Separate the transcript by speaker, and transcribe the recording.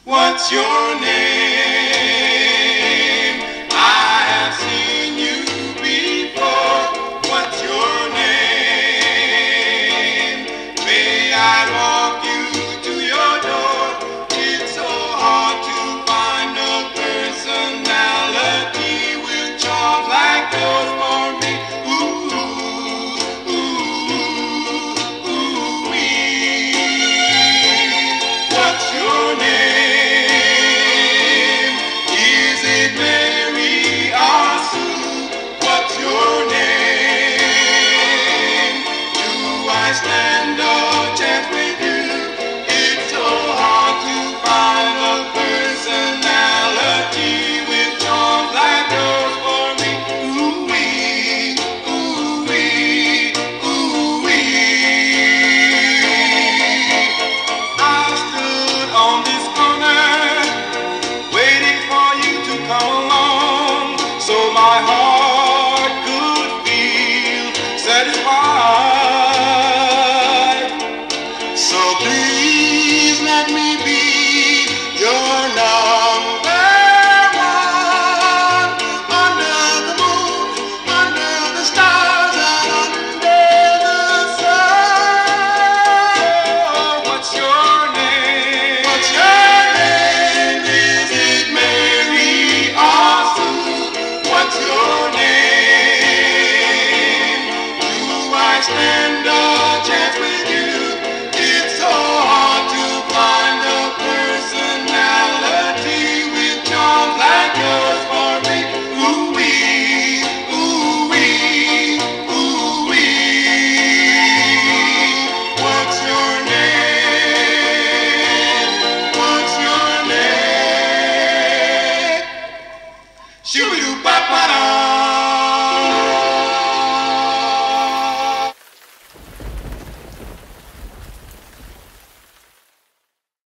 Speaker 1: What's your name? I have seen you before. What's your name? May I walk you to your door? It's so hard to find a personality with charms like yours for me. Ooh, ooh, ooh, wee. What's your name? Stand a chance with you. It's so hard to find a personality with charms like yours for me. Ooh wee, ooh wee, ooh wee. I stood on this corner waiting for you to come along, so my heart could feel satisfied. So please let me be your number one. Under the moon, under the stars, and under the sun. What's your name? What's your name? Is it Mary or Sue? What's your name? Do I stand a chance with you? Shoo-doo-ba-ba-da.